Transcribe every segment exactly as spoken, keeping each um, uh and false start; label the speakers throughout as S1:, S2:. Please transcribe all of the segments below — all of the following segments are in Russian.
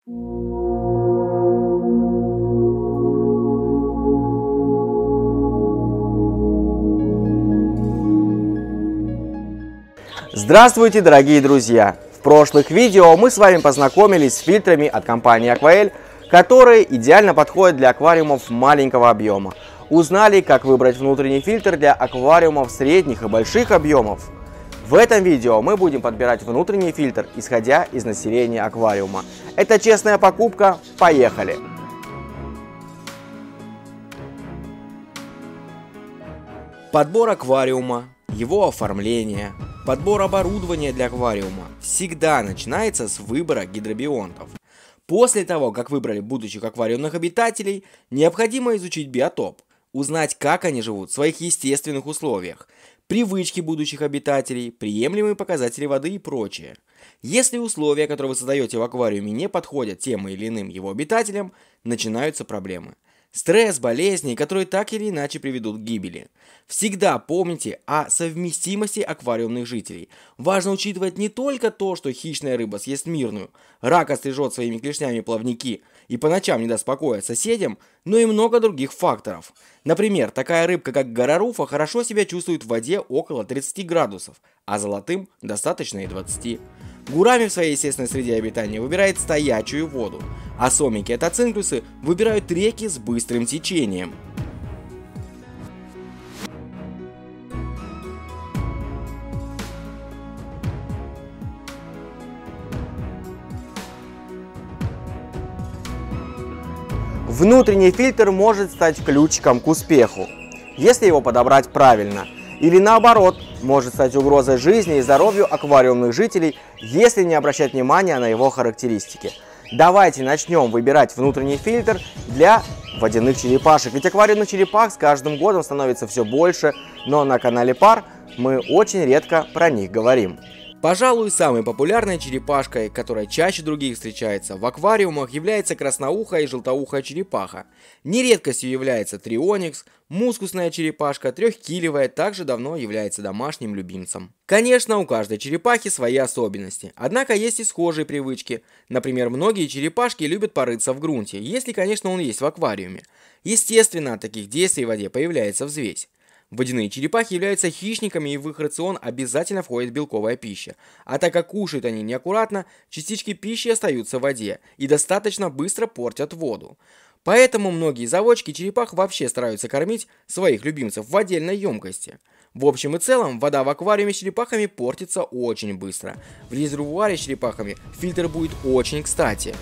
S1: Здравствуйте, дорогие друзья! В прошлых видео мы с вами познакомились с фильтрами от компании Aquael, которые идеально подходят для аквариумов маленького объема. Узнали, как выбрать внутренний фильтр для аквариумов средних и больших объемов. В этом видео мы будем подбирать внутренний фильтр, исходя из населения аквариума. Это честная покупка, поехали! Подбор аквариума, его оформление, подбор оборудования для аквариума всегда начинается с выбора гидробионтов. После того, как выбрали будущих аквариумных обитателей, необходимо изучить биотоп, узнать, как они живут в своих естественных условиях, привычки будущих обитателей, приемлемые показатели воды и прочее. Если условия, которые вы создаете в аквариуме, не подходят тем или иным его обитателям, начинаются проблемы. Стресс, болезни, которые так или иначе приведут к гибели. Всегда помните о совместимости аквариумных жителей. Важно учитывать не только то, что хищная рыба съест мирную, рак острижет своими клешнями плавники и по ночам не даст покоя соседям, но и много других факторов. Например, такая рыбка, как гороруфа, хорошо себя чувствует в воде около тридцати градусов, а золотым достаточно и двадцати. Гурами в своей естественной среде обитания выбирает стоячую воду, а сомики атоцинклюсы выбирают реки с быстрым течением. Внутренний фильтр может стать ключиком к успеху, если его подобрать правильно. Или наоборот, может стать угрозой жизни и здоровью аквариумных жителей, если не обращать внимания на его характеристики. Давайте начнем выбирать внутренний фильтр для водяных черепашек. Ведь аквариумных черепах с каждым годом становится все больше, но на канале Пар мы очень редко про них говорим. Пожалуй, самой популярной черепашкой, которая чаще других встречается в аквариумах, является красноухая и желтоухая черепаха. Не редкостью является трионикс, мускусная черепашка, трехкилевая также давно является домашним любимцем. Конечно, у каждой черепахи свои особенности, однако есть и схожие привычки. Например, многие черепашки любят порыться в грунте, если, конечно, он есть в аквариуме. Естественно, от таких действий в воде появляется взвесь. Водяные черепахи являются хищниками, и в их рацион обязательно входит белковая пища. А так как кушают они неаккуратно, частички пищи остаются в воде и достаточно быстро портят воду. Поэтому многие заводчики черепах вообще стараются кормить своих любимцев в отдельной емкости. В общем и целом, вода в аквариуме с черепахами портится очень быстро. В резервуаре с черепахами фильтр будет очень кстати.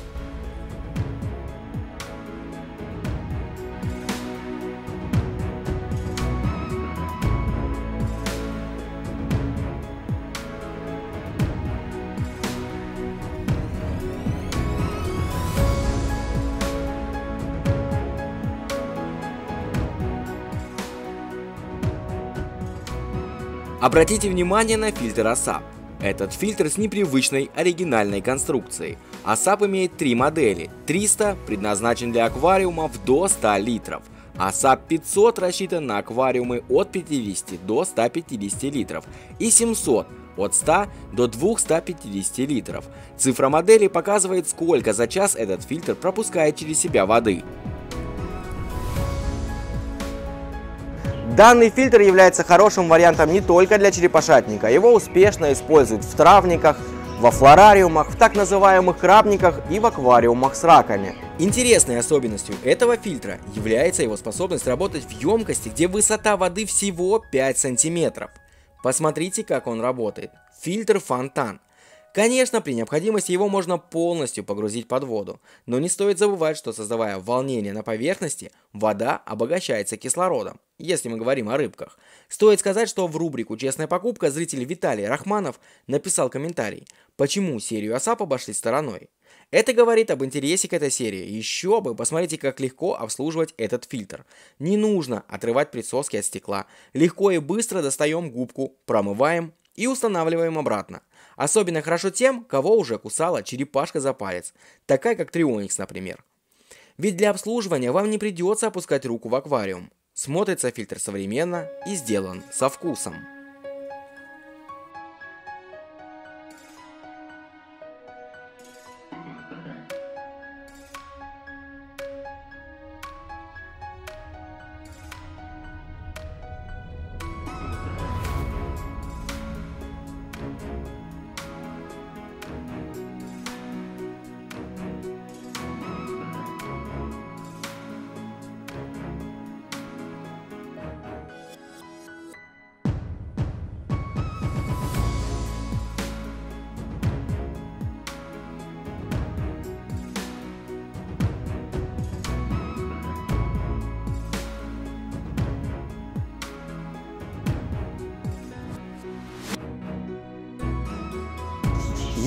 S1: Обратите внимание на фильтр АСАП. Этот фильтр с непривычной оригинальной конструкцией. АСАП имеет три модели. триста предназначен для аквариумов до ста литров. АСАП пятьсот рассчитан на аквариумы от пятидесяти до ста пятидесяти литров. И семьсот от ста до двухсот пятидесяти литров. Цифра модели показывает, сколько за час этот фильтр пропускает через себя воды. Данный фильтр является хорошим вариантом не только для черепашатника. Его успешно используют в травниках, во флорариумах, в так называемых крабниках и в аквариумах с раками. Интересной особенностью этого фильтра является его способность работать в емкости, где высота воды всего пять сантиметров. Посмотрите, как он работает. Фильтр фонтан. Конечно, при необходимости его можно полностью погрузить под воду, но не стоит забывать, что, создавая волнение на поверхности, вода обогащается кислородом, если мы говорим о рыбках. Стоит сказать, что в рубрику «Честная покупка» зритель Виталий Рахманов написал комментарий, почему серию АСАП обошли стороной. Это говорит об интересе к этой серии. Еще бы, посмотрите, как легко обслуживать этот фильтр. Не нужно отрывать присоски от стекла. Легко и быстро достаем губку, промываем и устанавливаем обратно. Особенно хорошо тем, кого уже кусала черепашка за палец, такая как трионикс, например. Ведь для обслуживания вам не придется опускать руку в аквариум. Смотрится фильтр современно и сделан со вкусом.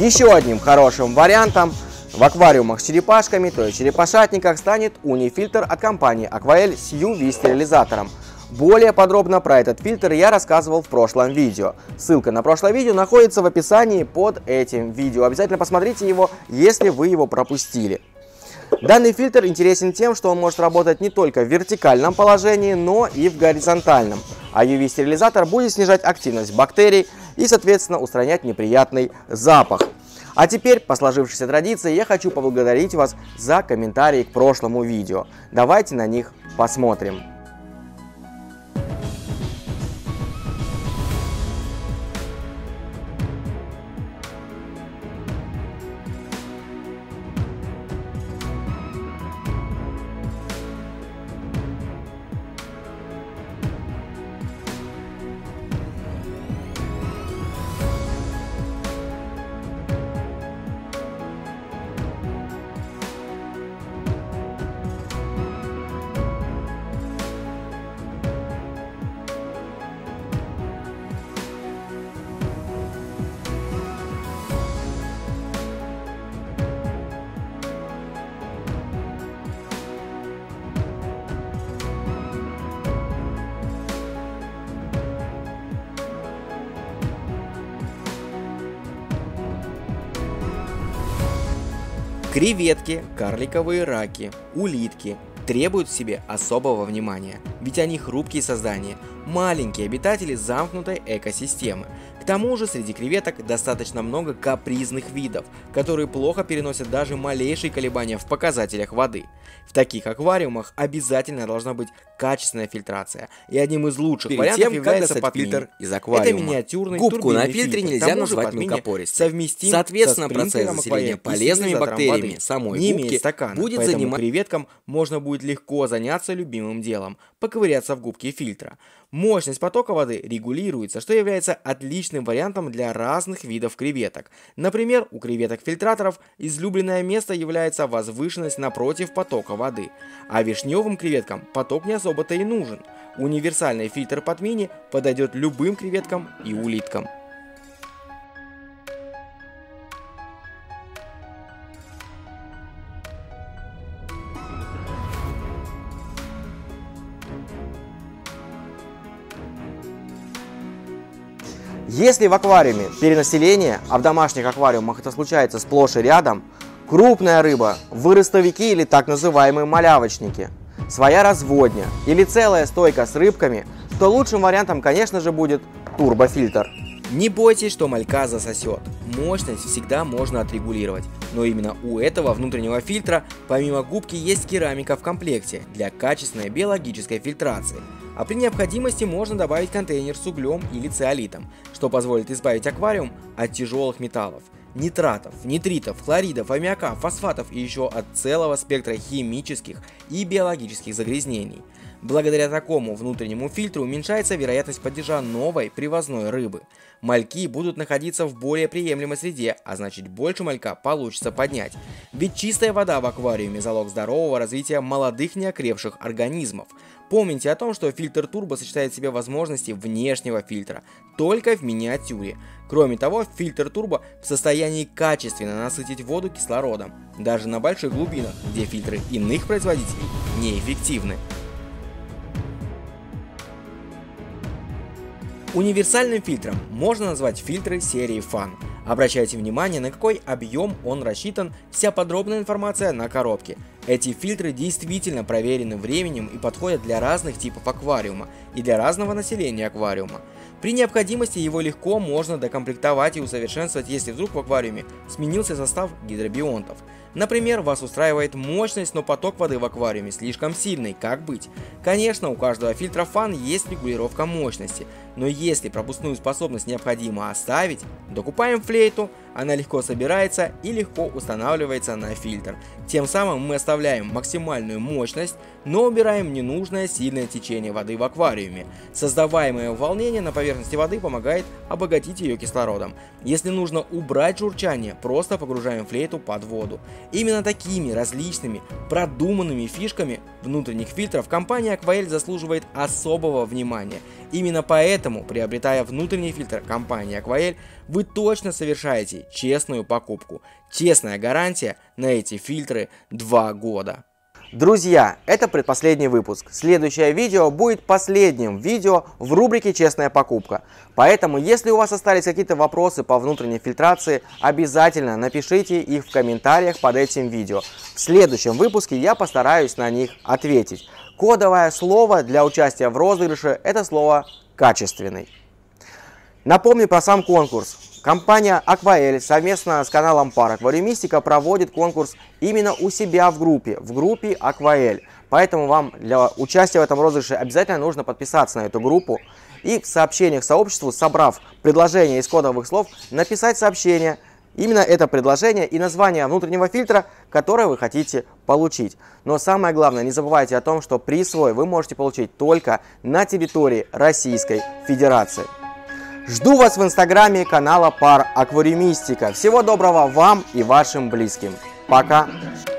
S1: Еще одним хорошим вариантом в аквариумах с черепашками, то есть черепашатниках, станет унифильтр от компании Aquael с ю ви-стерилизатором. Более подробно про этот фильтр я рассказывал в прошлом видео. Ссылка на прошлое видео находится в описании под этим видео. Обязательно посмотрите его, если вы его пропустили. Данный фильтр интересен тем, что он может работать не только в вертикальном положении, но и в горизонтальном. А ю ви-стерилизатор будет снижать активность бактерий и, соответственно, устранять неприятный запах. А теперь, по сложившейся традиции, я хочу поблагодарить вас за комментарии к прошлому видео. Давайте на них посмотрим. Креветки, карликовые раки, улитки требуют в себе особого внимания, ведь они хрупкие создания, маленькие обитатели замкнутой экосистемы. К тому же среди креветок достаточно много капризных видов, которые плохо переносят даже малейшие колебания в показателях воды. В таких аквариумах обязательно должна быть качественная фильтрация, и одним из лучших Перед вариантов тем, является подфильтр из аквариума. Это миниатюрный
S2: Губку на фильтре нельзя назвать мелкопористой.
S1: Соответственно, процесс заселения полезными бактериями самой
S2: не
S1: губки стакана,
S2: будет
S1: занимать креветкам можно будет легко заняться любимым делом – поковыряться в губке фильтра. Мощность потока воды регулируется, что является отличным вариантом для разных видов креветок. Например, у креветок-фильтраторов излюбленное место является возвышенность напротив потока воды, а вишневым креветкам поток не особо-то и нужен. Универсальный фильтр под мини подойдет любым креветкам и улиткам. Если в аквариуме перенаселение, а в домашних аквариумах это случается сплошь и рядом, крупная рыба, выростовики или так называемые малявочники, своя разводня или целая стойка с рыбками, то лучшим вариантом, конечно же, будет турбофильтр. Не бойтесь, что малька засосет. Мощность всегда можно отрегулировать. Но именно у этого внутреннего фильтра, помимо губки, есть керамика в комплекте для качественной биологической фильтрации. А при необходимости можно добавить контейнер с углем или циолитом, что позволит избавить аквариум от тяжелых металлов, нитратов, нитритов, хлоридов, аммиака, фосфатов и еще от целого спектра химических и биологических загрязнений. Благодаря такому внутреннему фильтру уменьшается вероятность падежа новой привозной рыбы. Мальки будут находиться в более приемлемой среде, а значит больше малька получится поднять. Ведь чистая вода в аквариуме – залог здорового развития молодых неокрепших организмов. Помните о том, что фильтр турбо сочетает в себе возможности внешнего фильтра, только в миниатюре. Кроме того, фильтр турбо в состоянии качественно насытить воду кислородом, даже на больших глубинах, где фильтры иных производителей неэффективны. Универсальным фильтром можно назвать фильтры серии Fan. Обращайте внимание, на какой объем он рассчитан, вся подробная информация на коробке. Эти фильтры действительно проверены временем и подходят для разных типов аквариума и для разного населения аквариума. При необходимости его легко можно докомплектовать и усовершенствовать, если вдруг в аквариуме сменился состав гидробионтов. Например, вас устраивает мощность, но поток воды в аквариуме слишком сильный, как быть? Конечно, у каждого фильтра Fan есть регулировка мощности, но если пропускную способность необходимо оставить, докупаем флейту, она легко собирается и легко устанавливается на фильтр. Тем самым мы оставляем максимальную мощность, но убираем ненужное сильное течение воды в аквариуме. Создаваемое волнение на поверхности воды помогает обогатить ее кислородом. Если нужно убрать журчание, просто погружаем флейту под воду. Именно такими различными продуманными фишками внутренних фильтров компания Aquael заслуживает особого внимания. Именно поэтому, приобретая внутренний фильтр компании Aquael, вы точно совершаете получите честную покупку. Честная гарантия на эти фильтры два года. Друзья, это предпоследний выпуск. Следующее видео будет последним видео в рубрике «Честная покупка». Поэтому, если у вас остались какие-то вопросы по внутренней фильтрации, обязательно напишите их в комментариях под этим видео. В следующем выпуске я постараюсь на них ответить. Кодовое слово для участия в розыгрыше – это слово «качественный». Напомню про сам конкурс. Компания Aquael совместно с каналом Par Аквариумистика проводит конкурс именно у себя в группе, в группе Aquael. Поэтому вам для участия в этом розыгрыше обязательно нужно подписаться на эту группу и в сообщениях сообществу, собрав предложение из кодовых слов, написать сообщение, именно это предложение и название внутреннего фильтра, которое вы хотите получить. Но самое главное, не забывайте о том, что приз свой вы можете получить только на территории Российской Федерации. Жду вас в инстаграме канала Par Аквариумистика. Всего доброго вам и вашим близким. Пока!